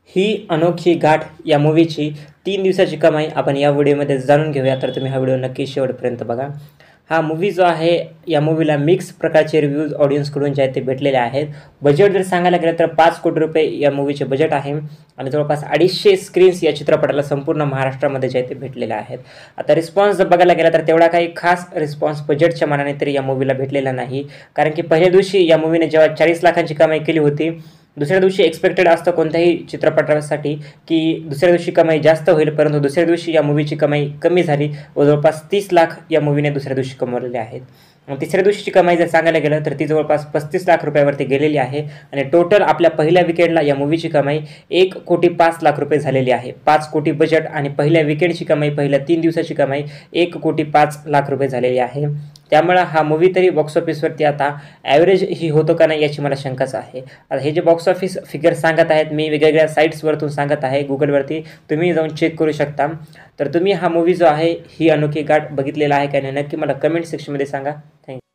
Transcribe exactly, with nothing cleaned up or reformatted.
ही अनोखी गाठ या मूव्हीची तीन दिवसाची कमाई आपण या व्हिडिओमध्ये जाणून घेऊया. तर तुम्ही हा व्हिडिओ नक्की शेवटपर्यंत बघा. हा मूव्ही जो आहे या मूव्हीला मिक्स प्रकारचे रिव्ह्यूज ऑडियन्सकडून जे आहेत ते भेटलेले आहेत. बजेट जर सांगायला गेलं तर पाच कोटी रुपये या मूव्हीचे बजेट आहे आणि जवळपास अडीचशे स्क्रीन्स या चित्रपटाला संपूर्ण महाराष्ट्रामध्ये जे आहे ते भेटलेले आहेत. आता रिस्पॉन्स जर बघायला गेला तर तेवढा काही खास रिस्पॉन्स बजेटच्या मानाने तरी या मूव्हीला भेटलेला नाही. कारण की पहिल्या दिवशी या मूव्हीने जेव्हा चाळीस लाखांची कमाई केली होती, दुसऱ्या दिवशी एक्सपेक्टेड असतं कोणत्याही चित्रपटासाठी की दुसऱ्या दिवशी कमाई जास्त होईल, परंतु दुसऱ्या दिवशी या मूव्हीची कमाई कमी झाली व जवळपास तीस लाख या मूव्हीने दुसऱ्या दिवशी कमवलेले आहेत. तिसऱ्या दिवशीची कमाई जर सांगायला गेलं तर ती जवळपास पस्तीस लाख रुपयावरती गेलेली आहे आणि टोटल आपल्या पहिल्या विकेंडला या मूव्हीची कमाई एक कोटी पाच लाख रुपये झालेली आहे. पाच कोटी बजेट आणि पहिल्या विकेंडची कमाई, पहिल्या तीन दिवसाची कमाई एक कोटी पाच लाख रुपये झालेली आहे. त्यामुळे हा मूव्ही तरी बॉक्स ऑफिसवरती आता ॲव्हरेज ही होतो का नाही याची मला शंकाच आहे. आता हे जे बॉक्स ऑफिस फिगर सांगत आहेत मी वेगवेगळ्या साईट्सवरतून सांगत आहे, गुगलवरती तुम्ही जाऊन चेक करू शकता. तर तुम्ही हा मूव्ही जो आहे ही अनोखी गाठ बघितलेला आहे का नाही नक्की मला कमेंट सेक्शनमध्ये सांगा. थँक्यू.